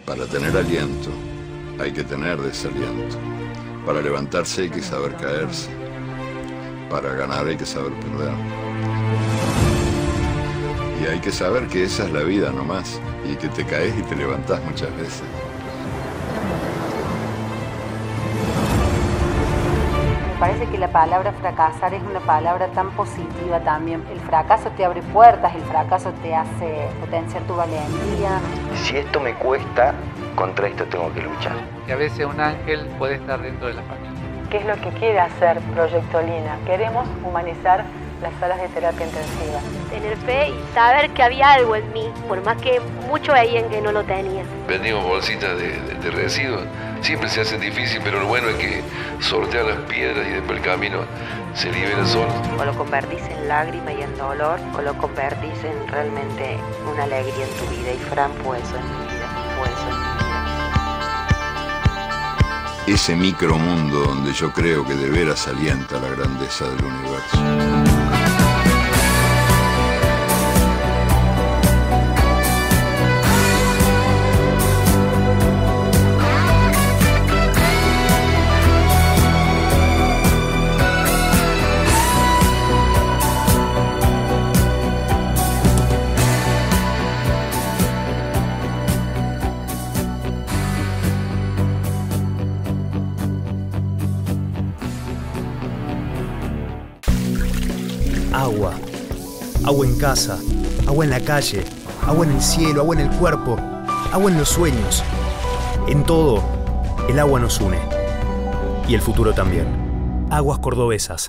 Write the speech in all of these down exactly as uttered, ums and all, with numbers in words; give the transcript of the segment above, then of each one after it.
Para tener aliento, hay que tener desaliento. Para levantarse hay que saber caerse. Para ganar hay que saber perder. Y hay que saber que esa es la vida nomás, y que te caes y te levantás muchas veces. Me parece que la palabra fracasar es una palabra tan positiva también. El fracaso te abre puertas, el fracaso te hace potenciar tu valentía. Si esto me cuesta, contra esto tengo que luchar. Que a veces un ángel puede estar dentro de la familia. ¿Qué es lo que quiere hacer Proyecto Lina? Queremos humanizar las salas de terapia intensiva. Tener fe y saber que había algo en mí, por más que muchos veían que no lo tenía. Vendimos bolsitas de, de, de residuos. Siempre se hace difícil, pero lo bueno es que sortean las piedras y después el camino se libera solo. O lo convertís en lágrima y en dolor, o lo convertís en realmente una alegría en tu vida. Y Fran fue eso en mi vida, fue eso en mi vida. Ese micromundo donde yo creo que de veras alienta la grandeza del universo. Agua. Agua en casa, agua en la calle, agua en el cielo, agua en el cuerpo, agua en los sueños. En todo, el agua nos une. Y el futuro también. Aguas Cordobesas.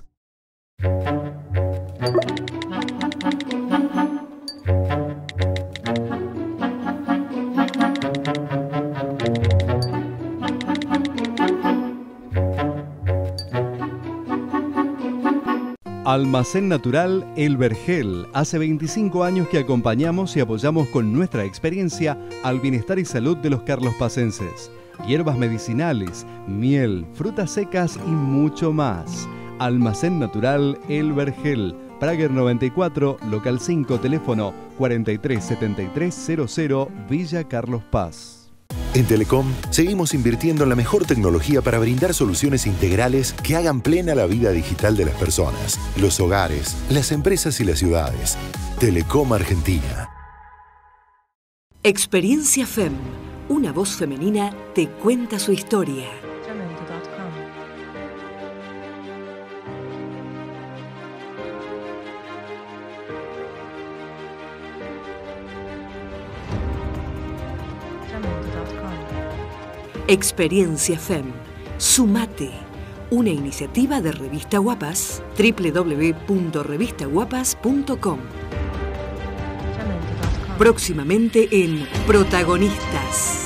Almacén Natural El Vergel. Hace veinticinco años que acompañamos y apoyamos con nuestra experiencia al bienestar y salud de los carlospacenses. Hierbas medicinales, miel, frutas secas y mucho más. Almacén Natural El Vergel. Prager noventa y cuatro, local cinco, teléfono cuarenta y tres setenta y tres cero cero, Villa Carlos Paz. En Telecom seguimos invirtiendo en la mejor tecnología para brindar soluciones integrales que hagan plena la vida digital de las personas, los hogares, las empresas y las ciudades. Telecom Argentina. Experiencia F E M. Una voz femenina te cuenta su historia. Experiencia F E M. Sumate. Una iniciativa de Revista Guapas. doble u doble u doble u punto revista guapas punto com. Próximamente en Protagonistas.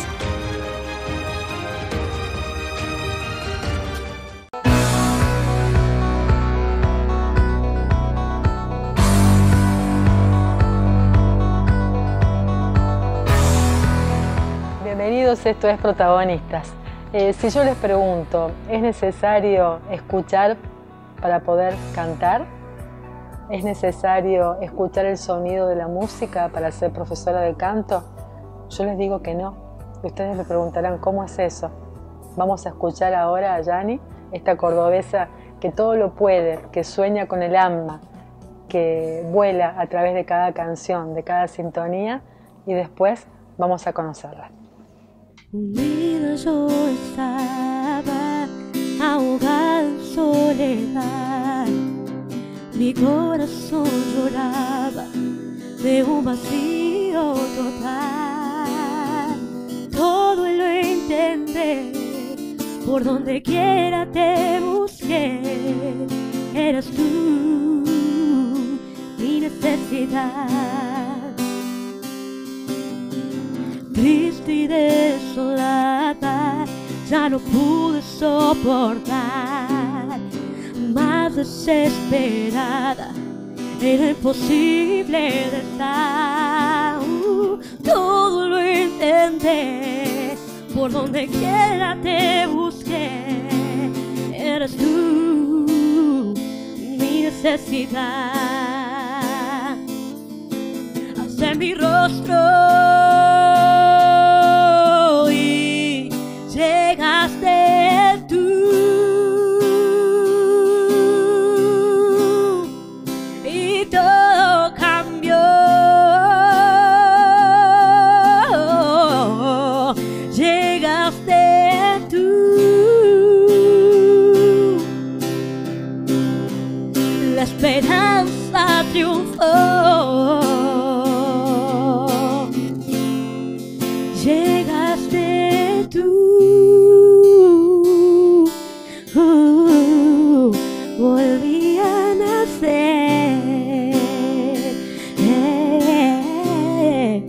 Bienvenidos, esto es Protagonistas. Eh, si yo les pregunto, ¿es necesario escuchar para poder cantar? ¿Es necesario escuchar el sonido de la música para ser profesora de canto? Yo les digo que no. Ustedes me preguntarán, ¿cómo es eso? Vamos a escuchar ahora a Yani, esta cordobesa que todo lo puede, que sueña con el alma, que vuela a través de cada canción, de cada sintonía, y después vamos a conocerla. Un día yo estaba ahogada en soledad, mi corazón lloraba de un vacío total. Todo lo intenté, por donde quiera te busqué, eras tú mi necesidad. Triste y desolada, ya no pude soportar. Más desesperada, era imposible de estar. Uh, todo lo intenté, por donde quiera te busqué. Eres tú mi necesidad. Haz en mi rostro llegaste tú. Uh, volví a nacer. Hey,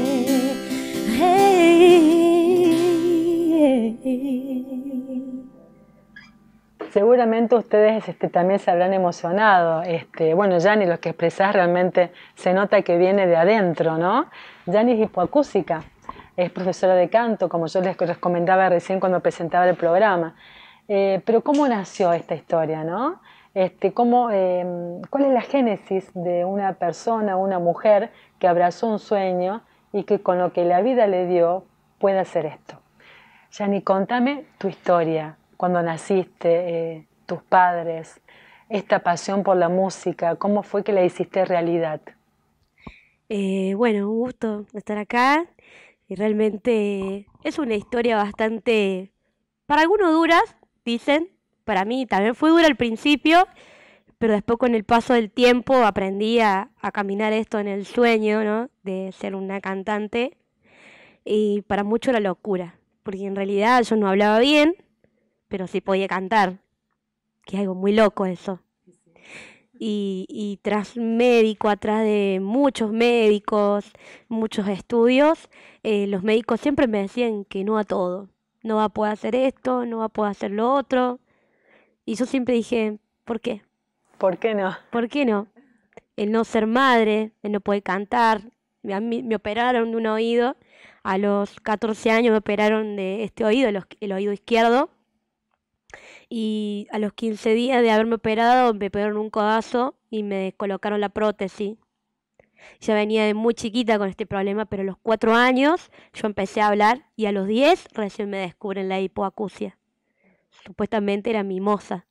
hey, hey. Seguramente ustedes este, también se habrán emocionado. Este, bueno, Yani, lo que expresás realmente se nota que viene de adentro, ¿no? Yani es hipoacúsica, es profesora de canto, como yo les recomendaba recién cuando presentaba el programa. Eh, pero ¿cómo nació esta historia, no? Este, ¿cómo, eh, ¿Cuál es la génesis de una persona, una mujer que abrazó un sueño y que con lo que la vida le dio puede hacer esto? Yani, contame tu historia. Cuando naciste, eh, tus padres, esta pasión por la música, ¿cómo fue que la hiciste realidad? Eh, bueno, un gusto estar acá y realmente es una historia bastante, para algunos duras, dicen, para mí también fue dura al principio, pero después con el paso del tiempo aprendí a, a caminar esto en el sueño, ¿no? De ser una cantante y para muchos era locura, porque en realidad yo no hablaba bien, pero sí podía cantar, que es algo muy loco eso. Y, y tras médico, atrás de muchos médicos, muchos estudios, eh, los médicos siempre me decían que no a todo. No va a poder hacer esto, no va a poder hacer lo otro. Y yo siempre dije, ¿por qué? ¿Por qué no? ¿Por qué no? El no ser madre, el no poder cantar. A mí me operaron de un oído. A los catorce años me operaron de este oído, el, el oído izquierdo. Y a los quince días de haberme operado me pegaron un codazo y me colocaron la prótesis. Ya venía de muy chiquita con este problema, pero a los cuatro años yo empecé a hablar y a los diez recién me descubren la hipoacusia. Supuestamente era mimosa.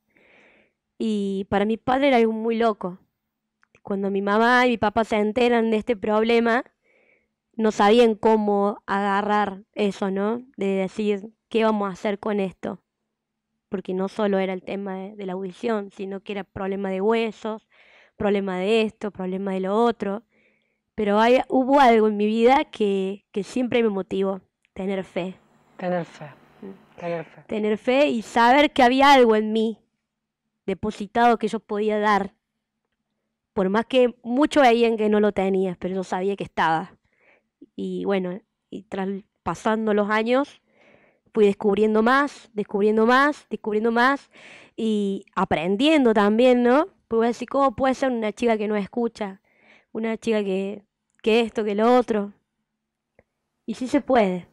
Y para mi padre era algo muy loco. Cuando mi mamá y mi papá se enteran de este problema, no sabían cómo agarrar eso, ¿no? De decir, ¿qué vamos a hacer con esto? Porque no solo era el tema de, de la audición, sino que era problema de huesos, problema de esto, problema de lo otro. Pero hay, hubo algo en mi vida que, que siempre me motivó, tener fe. Tener fe, tener fe. Tener fe y saber que había algo en mí depositado que yo podía dar. Por más que muchos veían que no lo tenía, pero yo sabía que estaba. Y bueno, y tras pasando los años, fui descubriendo más, descubriendo más, descubriendo más y aprendiendo también, ¿no? Puedo decir, ¿cómo puede ser una chica que no escucha? Una chica que, que esto, que lo otro. Y sí se puede.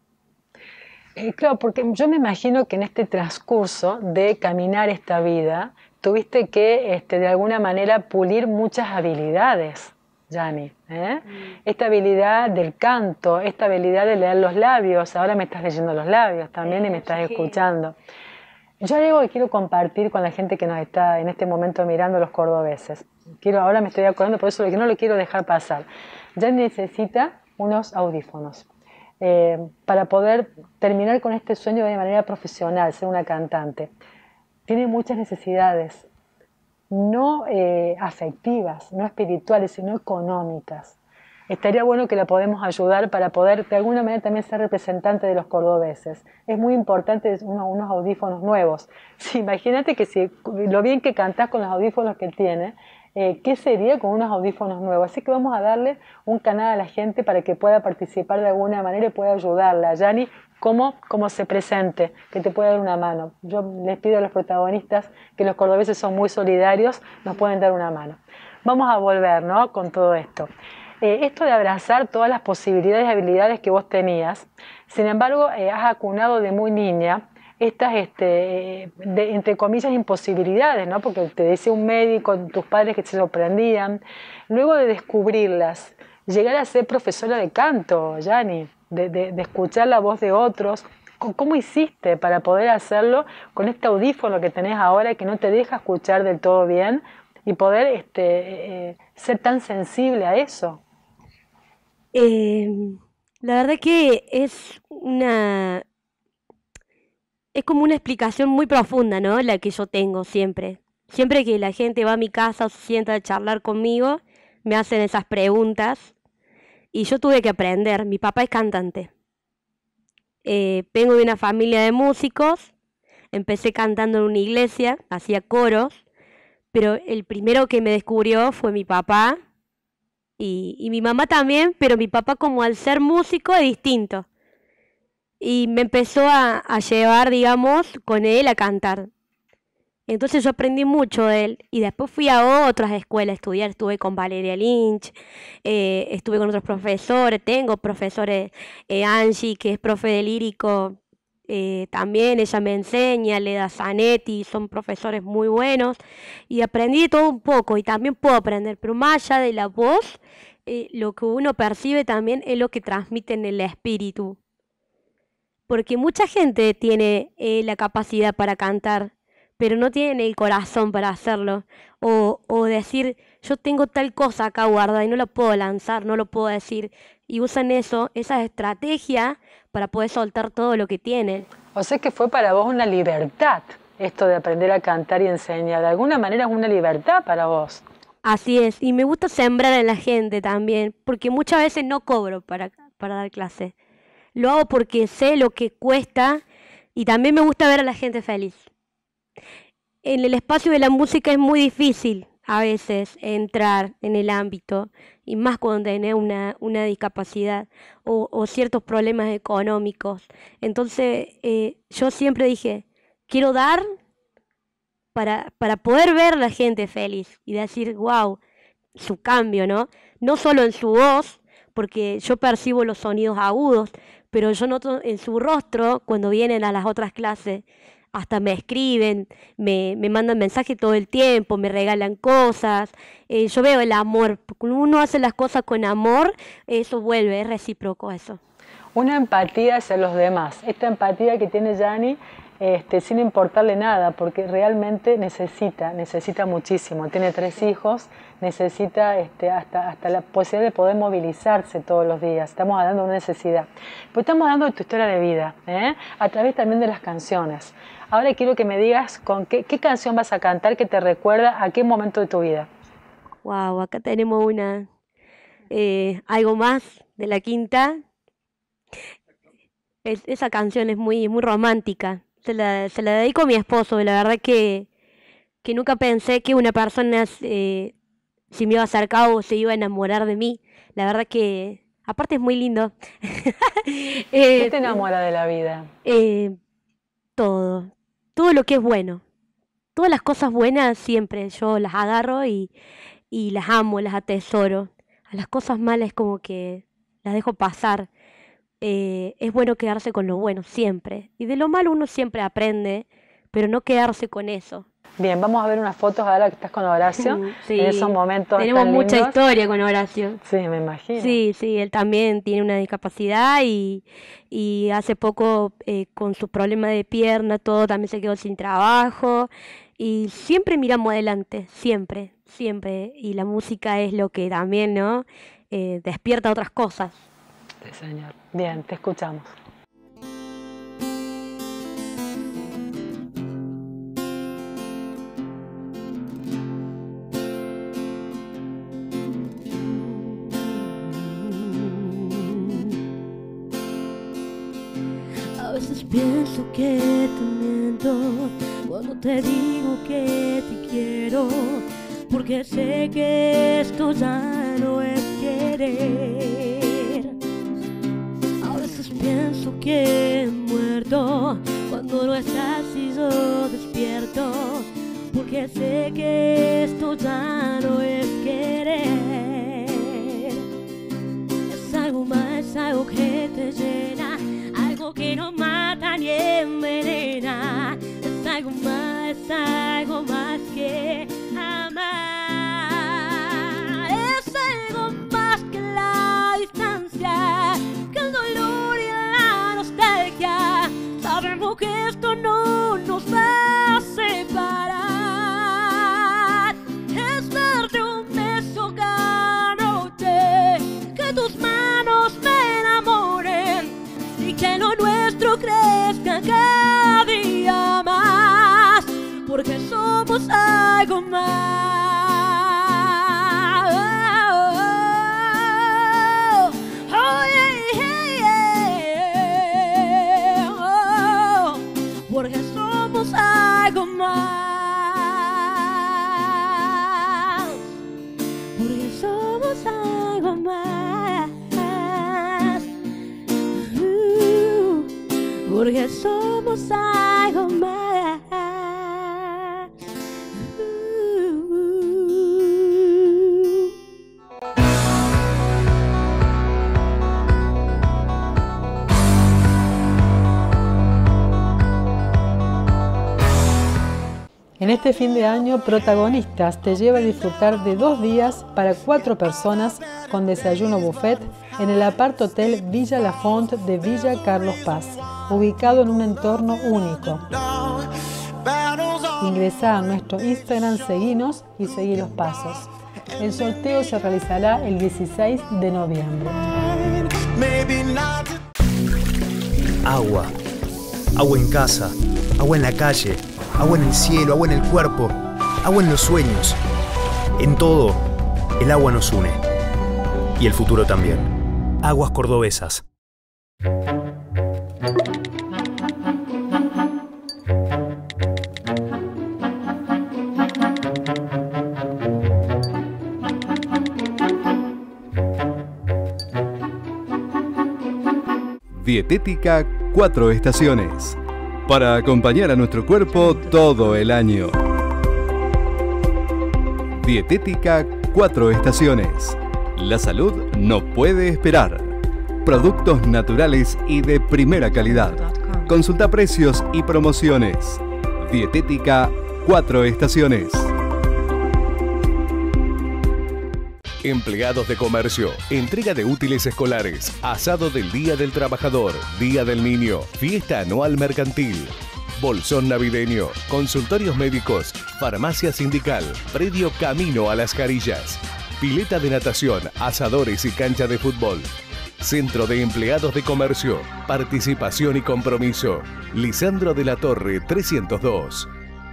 Eh, claro, porque yo me imagino que en este transcurso de caminar esta vida, tuviste que, este, de alguna manera, pulir muchas habilidades. Yani, ¿eh? Mm. Esta habilidad del canto, esta habilidad de leer los labios, ahora me estás leyendo los labios también eh, y me estás sí. escuchando. Yo hay algo que quiero compartir con la gente que nos está en este momento mirando, los cordobeses. Quiero, ahora me estoy acordando, por eso que no lo quiero dejar pasar. Yani necesita unos audífonos eh, para poder terminar con este sueño de manera profesional, ser una cantante. Tiene muchas necesidades. No eh, afectivas, no espirituales, sino económicas. Estaría bueno que la podemos ayudar para poder de alguna manera también ser representante de los cordobeses. Es muy importante uno, unos audífonos nuevos. Sí, imagínate que si lo bien que cantás con los audífonos que tiene, eh, ¿qué sería con unos audífonos nuevos? Así que vamos a darle un canal a la gente para que pueda participar de alguna manera y pueda ayudarla. Yani, ¿cómo, cómo se presente? Que te pueda dar una mano. Yo les pido a los protagonistas, que los cordobeses son muy solidarios, nos pueden dar una mano. Vamos a volver, ¿no?, con todo esto. Eh, esto de abrazar todas las posibilidades y habilidades que vos tenías, sin embargo, eh, has acunado de muy niña estas, este, de, entre comillas, imposibilidades, ¿no? Porque te decía un médico, tus padres que se sorprendían. Luego de descubrirlas, llegar a ser profesora de canto, Yani, de, de, de escuchar la voz de otros. ¿Cómo hiciste para poder hacerlo con este audífono que tenés ahora que no te deja escuchar del todo bien y poder este, eh, ser tan sensible a eso? Eh, la verdad que es una... Es como una explicación muy profunda, ¿no? La que yo tengo siempre. Siempre que la gente va a mi casa o se sienta a charlar conmigo, me hacen esas preguntas. Y yo tuve que aprender. Mi papá es cantante. Eh, vengo de una familia de músicos, empecé cantando en una iglesia, hacía coros, pero el primero que me descubrió fue mi papá y, y mi mamá también, pero mi papá como al ser músico es distinto. Y me empezó a, a llevar, digamos, con él a cantar. Entonces yo aprendí mucho de él y después fui a otras escuelas a estudiar, estuve con Valeria Lynch, eh, estuve con otros profesores, tengo profesores, eh, Angie, que es profe de lírico, eh, también ella me enseña, Leda Zanetti, son profesores muy buenos y aprendí de todo un poco y también puedo aprender, pero más allá de la voz, eh, lo que uno percibe también es lo que transmite en el espíritu. Porque mucha gente tiene eh, la capacidad para cantar, pero no tienen el corazón para hacerlo. O, o decir, yo tengo tal cosa acá guardada y no lo puedo lanzar, no lo puedo decir. Y usan eso, esa estrategia para poder soltar todo lo que tienen. O sea que fue para vos una libertad esto de aprender a cantar y enseñar. De alguna manera es una libertad para vos. Así es, y me gusta sembrar en la gente también, porque muchas veces no cobro para, para dar clase. Lo hago porque sé lo que cuesta y también me gusta ver a la gente feliz. En el espacio de la música es muy difícil a veces entrar en el ámbito, y más cuando tenés una, una discapacidad o, o ciertos problemas económicos. Entonces eh, yo siempre dije, quiero dar para, para poder ver a la gente feliz y decir, wow, su cambio, ¿no? No solo en su voz, porque yo percibo los sonidos agudos, pero yo noto en su rostro, cuando vienen a las otras clases, hasta me escriben, me, me mandan mensajes todo el tiempo, me regalan cosas, eh, yo veo el amor, cuando uno hace las cosas con amor, eso vuelve, es recíproco eso. Una empatía hacia los demás, esta empatía que tiene Yani, este, sin importarle nada, porque realmente necesita, necesita muchísimo, tiene tres hijos, necesita este, hasta, hasta la posibilidad de poder movilizarse todos los días, estamos hablando de una necesidad. Pues estamos hablando de tu historia de vida, ¿eh? A través también de las canciones. Ahora quiero que me digas con qué, qué canción vas a cantar que te recuerda a qué momento de tu vida. Wow, acá tenemos una, eh, algo más de la quinta. Es, esa canción es muy, muy romántica. Se la, se la dedico a mi esposo, y la verdad que, que nunca pensé que una persona eh, se me iba a acercar o se iba a enamorar de mí. La verdad que, aparte es muy lindo. ¿Qué eh, te enamora de la vida? Eh, todo, todo lo que es bueno. Todas las cosas buenas siempre yo las agarro y, y las amo, las atesoro. A las cosas malas como que las dejo pasar. Eh, es bueno quedarse con lo bueno siempre. Y de lo malo uno siempre aprende, pero no quedarse con eso. Bien, vamos a ver unas fotos ahora que estás con Horacio, sí, en esos momentos tenemos tan mucha lindos. historia con Horacio. Sí, me imagino. Sí, sí, él también tiene una discapacidad y, y hace poco eh, con sus problemas de pierna, todo, también se quedó sin trabajo. Y siempre miramos adelante, siempre, siempre. Y la música es lo que también, ¿no? Eh, despierta otras cosas. Sí, señor. Bien, te escuchamos. A veces pienso que te miento cuando te digo que te quiero, porque sé que esto ya no es querer. A veces pienso que he muerto cuando no estás y yo despierto, porque sé que esto ya no es querer. Es algo más, algo que te llena, algo que no mata ni envenena. Es algo más, algo más que amar. Es algo más que la distancia, que el dolor y la nostalgia. Sabemos que esto no nos va a separar. Es darte un beso cada noche, que tus manos me enamoren y que lo nuestro crezca cada día más, porque somos algo más. Oh, oh, yeah, yeah, porque somos algo más. En este fin de año, Protagonistas te lleva a disfrutar de dos días para cuatro personas con desayuno buffet en el Apart Hotel Villa La Font de Villa Carlos Paz, ubicado en un entorno único. Ingresá a nuestro Instagram, seguinos y seguí los pasos. El sorteo se realizará el dieciséis de noviembre. Agua. Agua en casa. Agua en la calle. Agua en el cielo, agua en el cuerpo, agua en los sueños. En todo, el agua nos une. Y el futuro también. Aguas Cordobesas. Dietética Cuatro Estaciones. Para acompañar a nuestro cuerpo todo el año. Dietética Cuatro Estaciones. La salud no puede esperar. Productos naturales y de primera calidad. Consulta precios y promociones. Dietética Cuatro Estaciones. Empleados de comercio, entrega de útiles escolares, asado del Día del Trabajador, Día del Niño, fiesta anual mercantil, bolsón navideño, consultorios médicos, farmacia sindical, predio Camino a las Carillas, pileta de natación, asadores y cancha de fútbol. Centro de Empleados de Comercio, participación y compromiso. Lisandro de la Torre trescientos dos.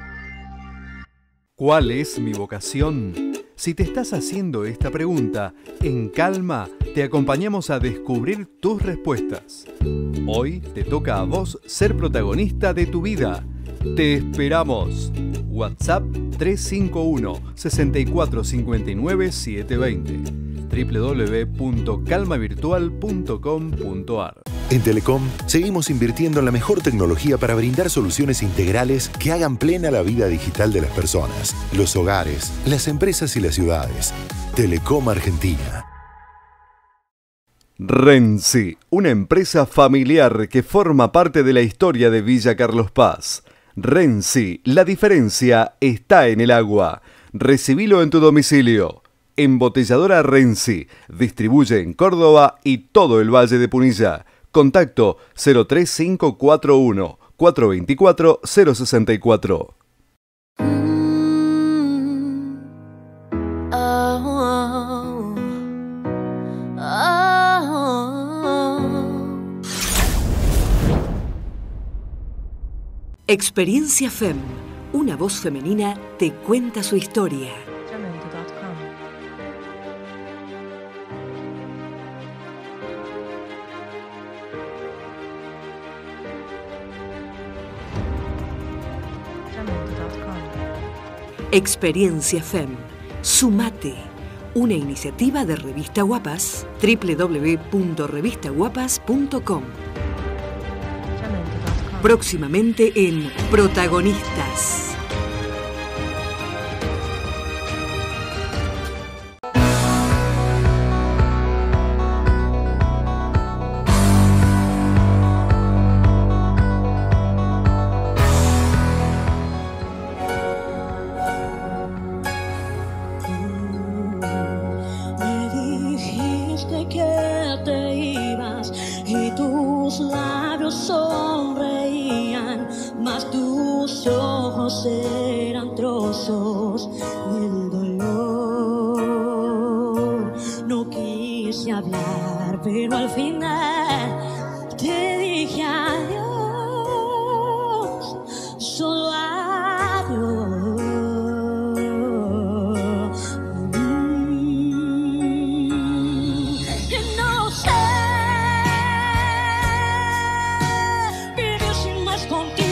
¿Cuál es mi vocación? Si te estás haciendo esta pregunta, en calma te acompañamos a descubrir tus respuestas. Hoy te toca a vos ser protagonista de tu vida. Te esperamos. WhatsApp tres cinco uno, seis cuatro cinco nueve, siete dos cero. doble u doble u doble u punto calma virtual punto com punto a r. En Telecom seguimos invirtiendo en la mejor tecnología para brindar soluciones integrales que hagan plena la vida digital de las personas, los hogares, las empresas y las ciudades. Telecom Argentina. Renzi, una empresa familiar que forma parte de la historia de Villa Carlos Paz. Renzi, la diferencia está en el agua. Recibilo en tu domicilio. Embotelladora Renzi, distribuye en Córdoba y todo el Valle de Punilla. Contacto cero tres cinco cuatro uno, cuatro dos cuatro, cero seis cuatro. Experiencia F E M. Una voz femenina te cuenta su historia. Experiencia F E M. Sumate. Una iniciativa de Revista Guapas. doble u doble u doble u punto revista guapas punto com. Próximamente en Protagonistas. Eran trozos del dolor. No quise hablar, pero al final te dije adiós, solo adiós. Mm, no sé vivir sin más contigo.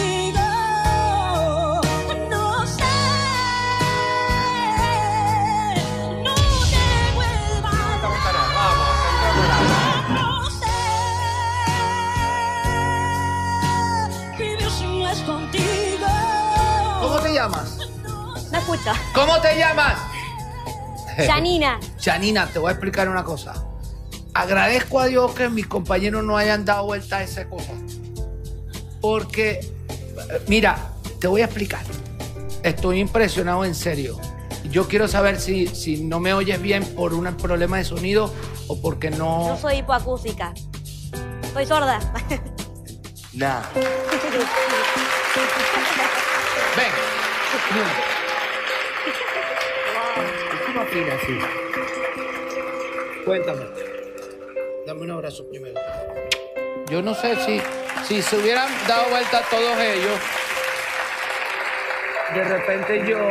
es contigo. ¿Cómo te llamas? No escucho. ¿Cómo te llamas? Janina. Janina, te voy a explicar una cosa. Agradezco a Dios que mis compañeros no hayan dado vuelta a esa cosa. Porque, mira, te voy a explicar. Estoy impresionado en serio. Yo quiero saber si, si no me oyes bien por un problema de sonido o porque no... No soy hipoacústica. Soy sorda. Nah. Ven. ¿Qué no opinas así? Cuéntame. Dame un abrazo primero. Yo no sé si, si se hubieran dado vuelta todos ellos, de repente yo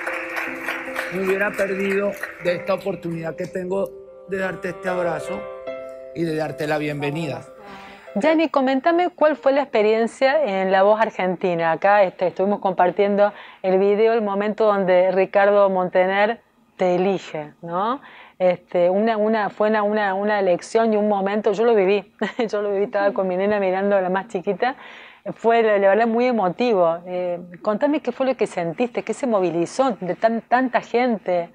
me hubiera perdido de esta oportunidad que tengo de darte este abrazo y de darte la bienvenida. Yanni, coméntame cuál fue la experiencia en La Voz Argentina. Acá este, estuvimos compartiendo el video, el momento donde Ricardo Montaner te elige, ¿no? Este, una, una, fue una, una, una elección y un momento, yo lo viví, yo lo viví, estaba con mi nena mirando a la más chiquita, fue la, la verdad muy emotivo. Eh, contame qué fue lo que sentiste, qué se movilizó de tan, tanta gente.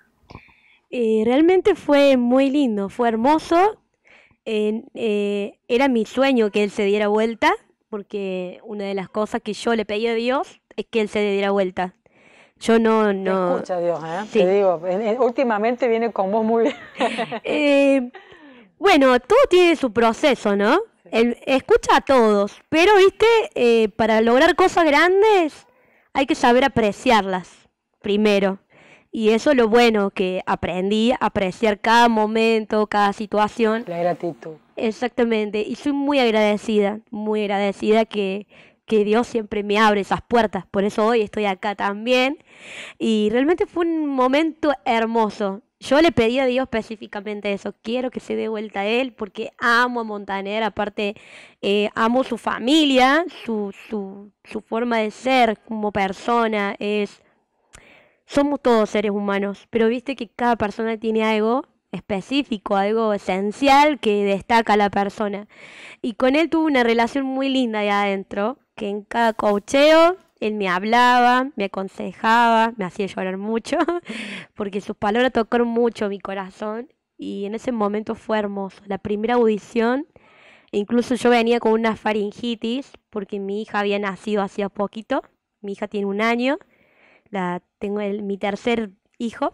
Eh, realmente fue muy lindo, fue hermoso. Eh, eh, era mi sueño que él se diera vuelta, porque una de las cosas que yo le pedí a Dios es que él se diera vuelta. Yo no... no... Te escucha Dios, ¿eh? Sí. Te digo, últimamente viene con vos muy bien. eh, bueno, todo tiene su proceso, ¿no? Sí. Él escucha a todos, pero, viste, eh, para lograr cosas grandes hay que saber apreciarlas primero. Y eso es lo bueno, que aprendí a apreciar cada momento, cada situación. La gratitud. Exactamente, y soy muy agradecida, muy agradecida que, que Dios siempre me abre esas puertas. Por eso hoy estoy acá también. Y realmente fue un momento hermoso. Yo le pedí a Dios específicamente eso. Quiero que se dé vuelta a él porque amo a Montaner. Aparte, eh, amo su familia, su, su, su forma de ser como persona es... Somos todos seres humanos, pero viste que cada persona tiene algo específico, algo esencial que destaca a la persona. Y con él tuve una relación muy linda ahí adentro, que en cada coacheo él me hablaba, me aconsejaba, me hacía llorar mucho, porque sus palabras tocaron mucho mi corazón. Y en ese momento fue hermoso. La primera audición, incluso yo venía con una faringitis, porque mi hija había nacido hacía poquito, mi hija tiene un año. La, tengo el, mi tercer hijo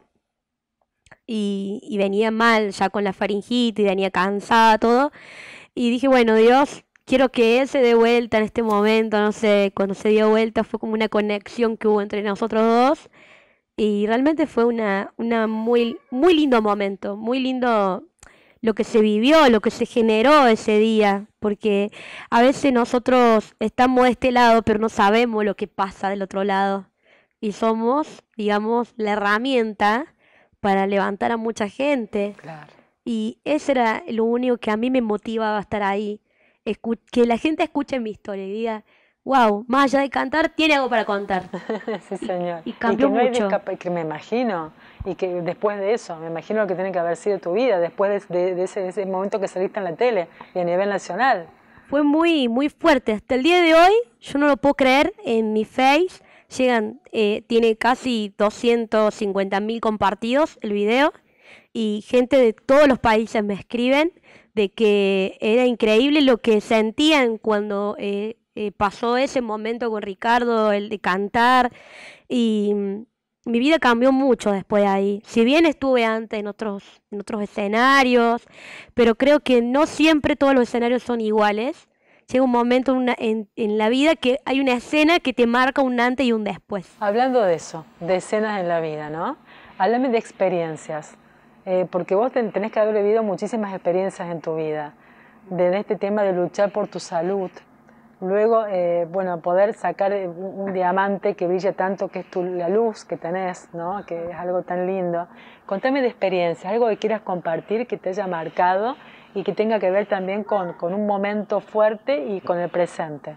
y, y venía mal ya con la faringitis, venía cansada, todo. Y dije, bueno, Dios, quiero que él se dé vuelta en este momento. No sé, cuando se dio vuelta fue como una conexión que hubo entre nosotros dos. Y realmente fue una, una muy, muy lindo momento, muy lindo lo que se vivió, lo que se generó ese día. Porque a veces nosotros estamos de este lado, pero no sabemos lo que pasa del otro lado. Y somos, digamos, la herramienta para levantar a mucha gente. Claro. Y eso era lo único que a mí me motivaba a estar ahí. Escu- que la gente escuche mi historia y diga, wow, más allá de cantar, tiene algo para contar. Sí, señor. Y, y cambió y que no mucho. Hay que me imagino, y que después de eso, me imagino lo que tiene que haber sido tu vida, después de, de, de, ese, de ese momento que saliste en la tele y a nivel nacional. Fue muy, muy fuerte. Hasta el día de hoy, yo no lo puedo creer, en mi Face llegan, eh, tiene casi doscientos cincuenta mil compartidos el video y gente de todos los países me escriben de que era increíble lo que sentían cuando eh, eh, pasó ese momento con Ricardo, el de cantar, y mm, mi vida cambió mucho después de ahí. Si bien estuve antes en otros, en otros escenarios, pero creo que no siempre todos los escenarios son iguales. Llega un momento una, en, en la vida que hay una escena que te marca un antes y un después. Hablando de eso, de escenas en la vida, ¿no? Háblame de experiencias, eh, porque vos ten, tenés que haber vivido muchísimas experiencias en tu vida, desde este tema de luchar por tu salud, luego, eh, bueno, poder sacar un, un diamante que brilla tanto, que es tu, la luz que tenés, ¿no? Que es algo tan lindo. Contame de experiencias, algo que quieras compartir, que te haya marcado, y que tenga que ver también con, con un momento fuerte y con el presente.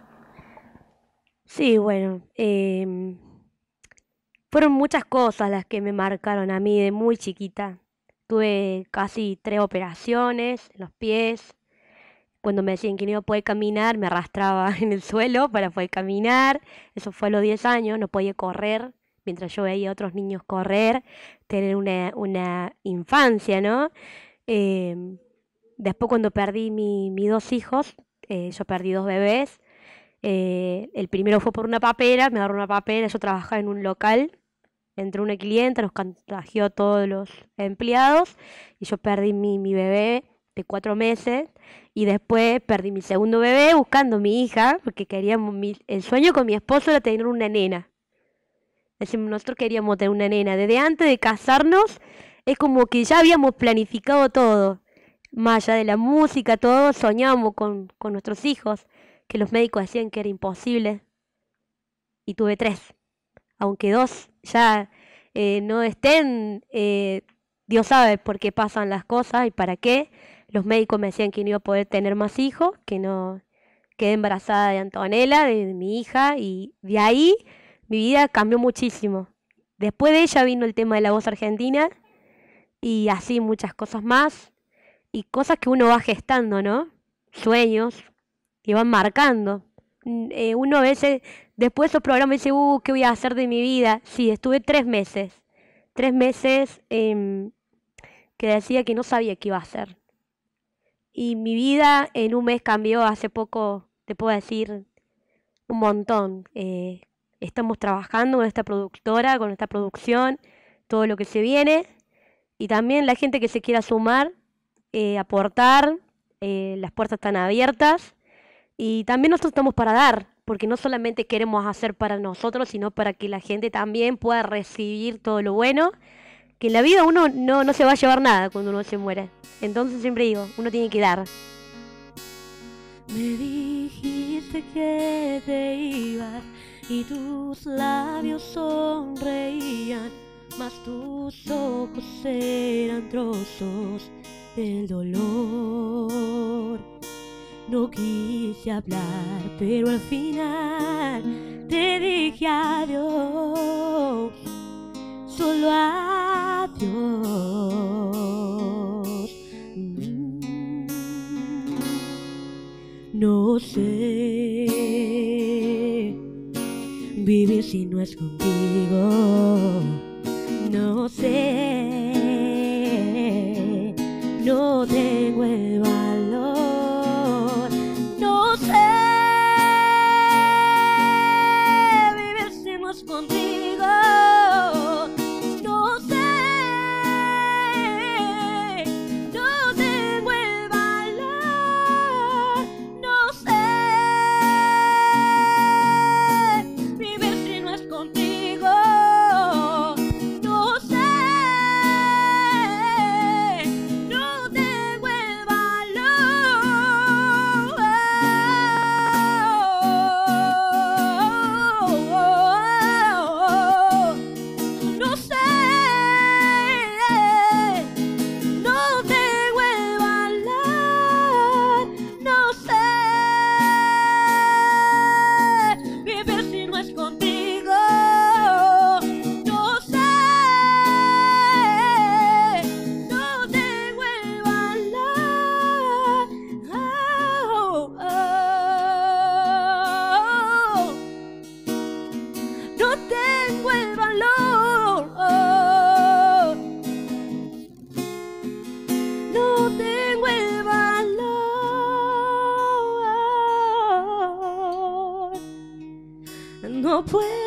Sí, bueno, eh, fueron muchas cosas las que me marcaron a mí de muy chiquita. Tuve casi tres operaciones en los pies, Cuando me decían que no iba a poder caminar, me arrastraba en el suelo para poder caminar. Eso fue a los diez años, no podía correr, mientras yo veía a otros niños correr, tener una, una infancia, ¿no? Eh, después cuando perdí mi, mis dos hijos, eh, yo perdí dos bebés. Eh, el primero fue por una papera, me agarró una papera, yo trabajaba en un local, entró una clienta, nos contagió a todos los empleados y yo perdí mi, mi bebé de cuatro meses y después perdí mi segundo bebé buscando a mi hija, porque queríamos, mi, el sueño con mi esposo era tener una nena. Decimos, nosotros queríamos tener una nena. Desde antes de casarnos es como que ya habíamos planificado todo, más allá de la música, todo, soñábamos con, con nuestros hijos, que los médicos decían que era imposible, y tuve tres, aunque dos ya eh, no estén, eh, Dios sabe por qué pasan las cosas y para qué. Los médicos me decían que no iba a poder tener más hijos, que no quedé embarazada de Antonella, de, de mi hija, y de ahí mi vida cambió muchísimo. Después de ella vino el tema de La Voz Argentina y así muchas cosas más, y cosas que uno va gestando, ¿no? Sueños que van marcando. Eh, uno a veces, después de esos programas, dice, uh, ¿qué voy a hacer de mi vida? Sí, estuve tres meses, tres meses eh, que decía que no sabía qué iba a hacer. Y mi vida en un mes cambió, hace poco, te puedo decir, un montón. Eh, estamos trabajando con esta productora, con esta producción, todo lo que se viene. Y también la gente que se quiera sumar, eh, aportar, eh, las puertas están abiertas. Y también nosotros estamos para dar, porque no solamente queremos hacer para nosotros, sino para que la gente también pueda recibir todo lo bueno. Que en la vida uno no, no se va a llevar nada cuando uno se muere. Entonces siempre digo, uno tiene que dar. Me dijiste que te ibas y tus labios sonreían, mas tus ojos eran trozos del dolor. No quise hablar, pero al final te dije adiós, solo adiós. Mm. No sé vivir si no es contigo, no sé, no tengo el valor, no sé vivir si no es contigo, no sé, no tengo el valor, no sé vivir si no es contigo, no sé, no tengo el valor, no sé, no tengo el valor, no sé vivir si no es contigo, no sé, no tengo el valor, oh, oh. No tengo el valor, oh. No tengo el valor, no puedo